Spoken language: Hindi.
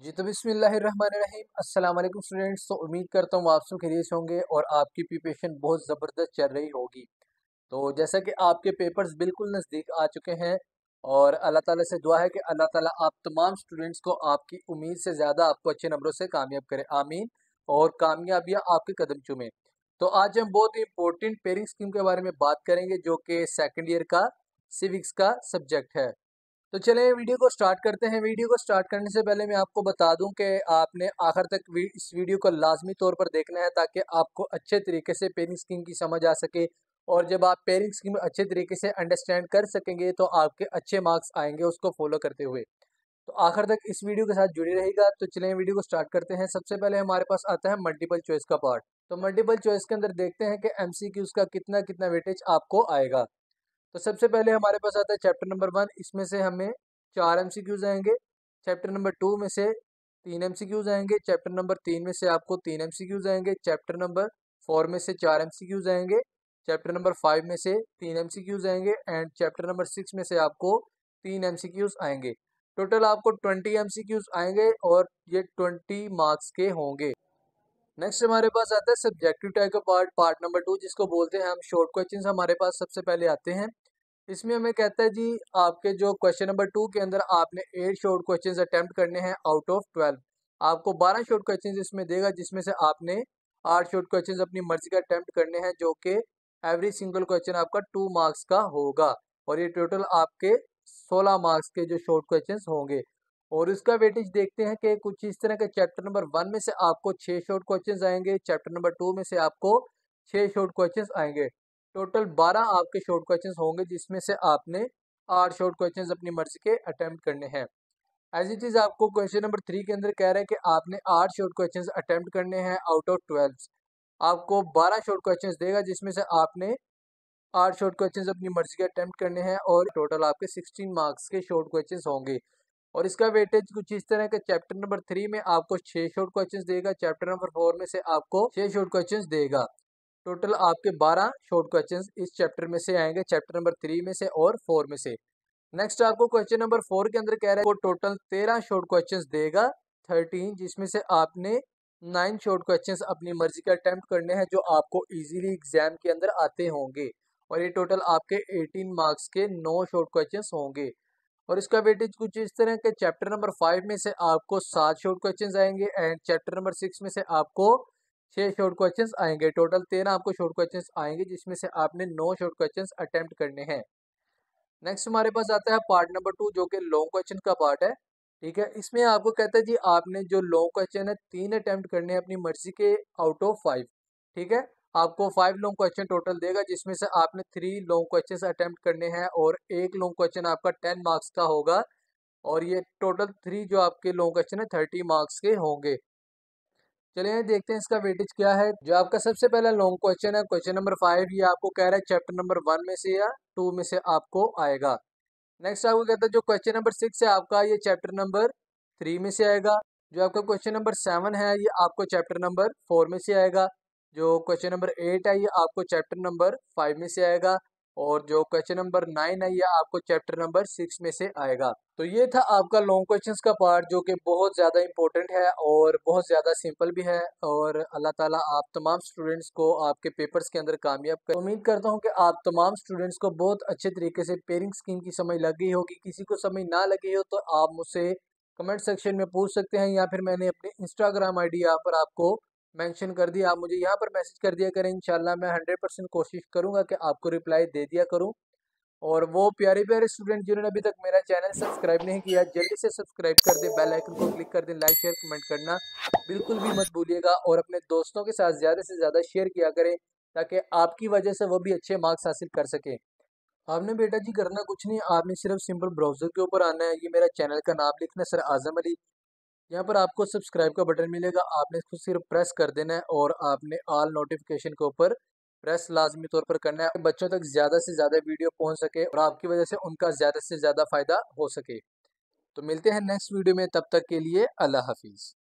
जी तो बिस्मिल्लाहिर्रहमानिर्रहीम अस्सलाम वालेकुम स्टूडेंट्स। तो उम्मीद करता हूँ आप सब खैरियत से होंगे और आपकी प्रिपरेशन बहुत ज़बरदस्त चल रही होगी। तो जैसा कि आपके पेपर्स बिल्कुल नज़दीक आ चुके हैं और अल्लाह ताला से दुआ है कि अल्लाह ताला आप तमाम स्टूडेंट्स को आपकी उम्मीद से ज़्यादा आपको अच्छे नंबरों से कामयाब करे, आमीन। और कामयाबियाँ आपके कदम चूमें। तो आज हम बहुत ही इंपॉर्टेंट पेयरिंग स्कीम के बारे में बात करेंगे जो कि सेकेंड ईयर का सिविक्स का सब्जेक्ट है। तो चलिए वीडियो को स्टार्ट करते हैं। वीडियो को स्टार्ट करने से पहले मैं आपको बता दूं कि आपने आखिर तक इस वीडियो को लाजमी तौर पर देखना है ताकि आपको अच्छे तरीके से पेयरिंग स्कीम की समझ आ सके। और जब आप पेयरिंग स्कीम अच्छे तरीके से अंडरस्टैंड कर सकेंगे तो आपके अच्छे मार्क्स आएंगे उसको फॉलो करते हुए। तो आखिर तक इस वीडियो के साथ जुड़े रहेगा। तो चलिए वीडियो को स्टार्ट करते हैं। सबसे पहले हमारे पास आता है मल्टीपल चॉइस का पार्ट। तो मल्टीपल चॉइस के अंदर देखते हैं कि एमसीक्यूज का कितना कितना वेटेज आपको आएगा। तो सबसे पहले हमारे पास आता है चैप्टर नंबर 1। इसमें से हमें 4 एमसीक्यूज आएंगे। चैप्टर नंबर 2 में से 3 एमसीक्यूज आएंगे। चैप्टर नंबर 3 में से आपको 3 एमसीक्यूज आएंगे। चैप्टर नंबर 4 में से 4 एमसीक्यूज आएंगे। चैप्टर नंबर 5 में से 3 एमसीक्यूज आएंगे एंड चैप्टर नंबर 6 में से आपको 3 एमसीक्यूज आएंगे। टोटल आपको 20 एमसीक्यूज आएंगे और ये 20 मार्क्स के होंगे। नेक्स्ट हमारे पास आता है सब्जेक्टिव टाइप का पार्ट, पार्ट नंबर 2, जिसको बोलते हैं हम शॉर्ट क्वेश्चंस। हमारे पास सबसे पहले आते हैं। इसमें हमें कहता है जी आपके जो क्वेश्चन नंबर 2 के अंदर आपने 8 शॉर्ट क्वेश्चंस अटेम्प्ट करने हैं आउट ऑफ 12। आपको 12 शॉर्ट क्वेश्चंस इसमें देगा जिसमें से आपने 8 शॉर्ट क्वेश्चंस अपनी मर्जी का अटेम्प्ट करने हैं जो कि एवरी सिंगल क्वेश्चन आपका 2 मार्क्स का होगा। और ये टोटल आपके 16 मार्क्स के जो शॉर्ट क्वेश्चंस होंगे। और इसका वेटेज देखते हैं कि कुछ इस तरह के चैप्टर नंबर 1 में से आपको 6 शॉर्ट क्वेश्चंस आएंगे। चैप्टर नंबर 2 में से आपको 6 शॉर्ट क्वेश्चंस आएंगे। टोटल 12 आपके शॉर्ट क्वेश्चंस होंगे जिसमें से आपने 8 शॉर्ट क्वेश्चंस अपनी मर्जी के अटेम्प्ट करने हैं। एज इट इज आपको क्वेश्चन नंबर 3 के अंदर कह रहा है कि आपने 8 शॉर्ट क्वेश्चंस अटेम्प्ट करने हैं आउट ऑफ 12। आपको 12 शॉर्ट क्वेश्चंस देगा जिसमें से आपने 8 शॉर्ट क्वेश्चंस अपनी मर्जी के अटेम्प्ट करने हैं और टोटल आपके 16 मार्क्स के शॉर्ट क्वेश्चंस होंगे। और इसका वेटेज कुछ इस तरह के चैप्टर नंबर 3 में आपको 6 शॉर्ट क्वेश्चंस देगा। चैप्टर नंबर 4 में से आपको 6 शॉर्ट क्वेश्चंस देगा। टोटल आपके 12 शॉर्ट क्वेश्चंस इस चैप्टर में से आएंगे, चैप्टर नंबर 3 में से और 4 में से। नेक्स्ट आपको क्वेश्चन नंबर 4 के अंदर कह रहा है वो टोटल 13 शॉर्ट क्वेश्चंस देगा, 13, जिसमें से आपने 9 शॉर्ट क्वेश्चंस अपनी मर्जी का अटेम्प्ट करने हैं जो आपको इजीली एग्जाम के अंदर आते होंगे। और ये टोटल आपके 18 मार्क्स के 9 शॉर्ट क्वेश्चंस होंगे। और इसका वेटेज कुछ इस तरह के चैप्टर नंबर 5 में से आपको 7 शॉर्ट क्वेश्चंस आएंगे एंड चैप्टर नंबर 6 में से आपको 6 शॉर्ट क्वेश्चंस आएंगे। टोटल 13 आपको शॉर्ट क्वेश्चंस आएंगे जिसमें से आपने 9 शॉर्ट क्वेश्चंस अटेम्प्ट करने हैं। नेक्स्ट हमारे पास आता है पार्ट नंबर 2 जो कि लॉन्ग क्वेश्चन का पार्ट है। ठीक है, इसमें आपको कहता है जी आपने जो लॉन्ग क्वेश्चन है 3 अटेम्प्ट करने हैं अपनी मर्जी के आउट ऑफ 5। ठीक है, आपको 5 लॉन्ग क्वेश्चन टोटल देगा जिसमें से आपने 3 लॉन्ग क्वेश्चन अटेम्प्ट करने हैं और एक लॉन्ग क्वेश्चन आपका 10 मार्क्स का होगा। और ये टोटल 3 जो आपके लॉन्ग क्वेश्चन है 30 मार्क्स के होंगे। चलिए देखते हैं इसका वेटेज क्या है। जो आपका सबसे पहला लॉन्ग क्वेश्चन है क्वेश्चन नंबर 5, ये आपको कह रहा है चैप्टर नंबर 1 में से या 2 में से आपको आएगा। नेक्स्ट आपको कहता है जो क्वेश्चन नंबर 6 है आपका ये चैप्टर नंबर 3 में से आएगा। जो आपका क्वेश्चन नंबर 7 है ये आपको चैप्टर नंबर 4 में से आएगा। जो क्वेश्चन नंबर 8 है ये आपको चैप्टर नंबर 5 में से आएगा। और जो क्वेश्चन नंबर 9 है ये आपको चैप्टर नंबर 6 में से आएगा। तो ये था आपका लॉन्ग क्वेश्चंस का पार्ट जो कि बहुत ज़्यादा इंपॉर्टेंट है और बहुत ज़्यादा सिंपल भी है। और अल्लाह ताला आप तमाम स्टूडेंट्स को आपके पेपर्स के अंदर कामयाब कर। उम्मीद करता हूँ कि आप तमाम स्टूडेंट्स को बहुत अच्छे तरीके से पेयरिंग स्कीम की समझ लग गई होगी। किसी को समझ ना लगी हो तो आप मुझसे कमेंट सेक्शन में पूछ सकते हैं या फिर मैंने अपनी इंस्टाग्राम आईडी यहाँ पर आपको मेंशन कर दिया, आप मुझे यहाँ पर मैसेज कर दिया करें। इंशाल्लाह मैं 100% कोशिश करूँगा कि आपको रिप्लाई दे दिया करूँ। और वो प्यारे प्यारे स्टूडेंट जिन्होंने अभी तक मेरा चैनल सब्सक्राइब नहीं किया जल्दी से सब्सक्राइब कर दें, बेल आइकन को क्लिक कर दें, लाइक शेयर कमेंट करना बिल्कुल भी मत भूलिएगा। और अपने दोस्तों के साथ ज़्यादा से ज़्यादा शेयर किया करें ताकि आपकी वजह से वो भी अच्छे मार्क्स हासिल कर सकें। आपने बेटा जी करना कुछ नहीं, आपने सिर्फ सिंपल ब्राउजर के ऊपर आना है, ये मेरा चैनल का नाम लिखना सर आजम अली। यहाँ पर आपको सब्सक्राइब का बटन मिलेगा, आपने इसको सिर्फ प्रेस कर देना है और आपने ऑल नोटिफिकेशन के ऊपर प्रेस लाजमी तौर पर करना है। बच्चों तक ज़्यादा से ज़्यादा वीडियो पहुँच सके और आपकी वजह से उनका ज़्यादा से ज़्यादा फ़ायदा हो सके। तो मिलते हैं नेक्स्ट वीडियो में, तब तक के लिए अल्लाह हाफिज़।